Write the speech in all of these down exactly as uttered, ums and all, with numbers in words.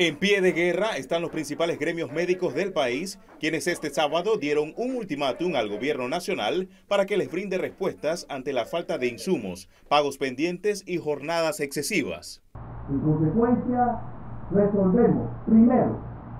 En pie de guerra están los principales gremios médicos del país, quienes este sábado dieron un ultimátum al gobierno nacional para que les brinde respuestas ante la falta de insumos, pagos pendientes y jornadas excesivas. En consecuencia, resolvemos, primero,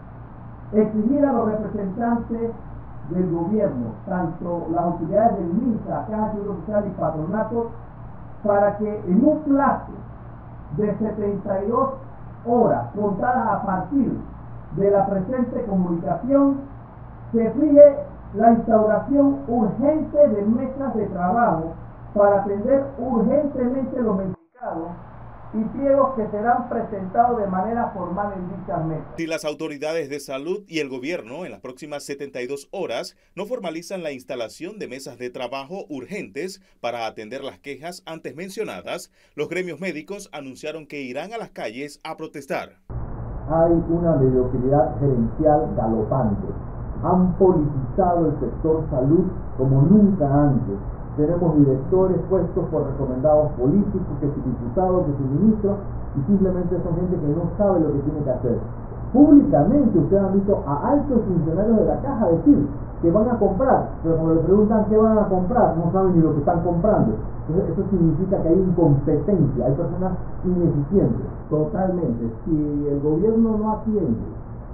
exigir a los representantes del gobierno, tanto las autoridades del MINSA, Caja de Seguro Social y patronatos, para que en un plazo de setenta y dos horas contadas a partir de la presente comunicación se fije la instauración urgente de mesas de trabajo para atender urgentemente los mencionados y pliegos que serán presentados de manera formal en dichas mesas. Si las autoridades de salud y el gobierno en las próximas setenta y dos horas no formalizan la instalación de mesas de trabajo urgentes para atender las quejas antes mencionadas, los gremios médicos anunciaron que irán a las calles a protestar. Hay una mediocridad gerencial galopante. Han politizado el sector salud como nunca antes. Tenemos directores puestos por recomendados políticos, que su diputado, que su ministro, y simplemente son gente que no sabe lo que tiene que hacer. Públicamente ustedes han visto a altos funcionarios de la caja decir que van a comprar, pero cuando le preguntan qué van a comprar, no saben ni lo que están comprando. Entonces eso significa que hay incompetencia, hay personas ineficientes. Totalmente. Si el gobierno no atiende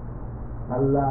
a las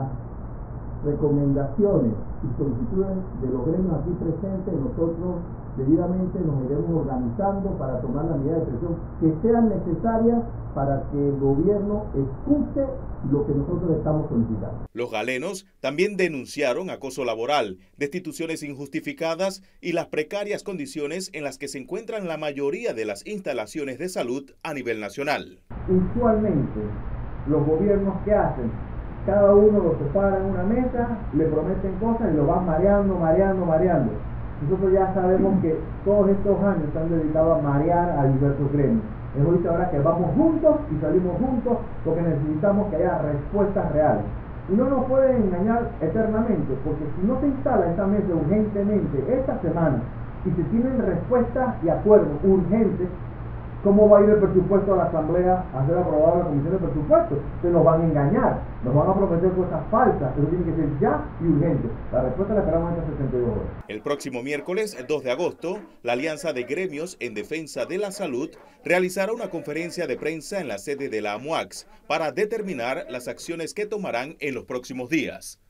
recomendaciones y solicitudes de los gremios aquí presentes, nosotros debidamente nos iremos organizando para tomar las medidas de presión que sean necesarias para que el gobierno escuche lo que nosotros estamos solicitando. Los galenos también denunciaron acoso laboral, destituciones injustificadas y las precarias condiciones en las que se encuentran la mayoría de las instalaciones de salud a nivel nacional. Usualmente, los gobiernos que hacen, cada uno lo separa en una mesa, le prometen cosas y lo van mareando, mareando, mareando. Nosotros ya sabemos que todos estos años se han dedicado a marear a diversos gremios. Es ahorita ahora que vamos juntos y salimos juntos porque necesitamos que haya respuestas reales. Y no nos pueden engañar eternamente, porque si no se instala esta mesa urgentemente esta semana y se tienen respuestas y acuerdos urgentes, ¿cómo va a ir el presupuesto a la Asamblea a ser aprobado en la Comisión de Presupuestos? Se nos van a engañar, nos van a prometer cosas falsas, eso tiene que ser ya y urgente. La respuesta la esperamos en estas setenta y dos horas. El próximo miércoles dos de agosto, la Alianza de Gremios en Defensa de la Salud realizará una conferencia de prensa en la sede de la AMUACS para determinar las acciones que tomarán en los próximos días.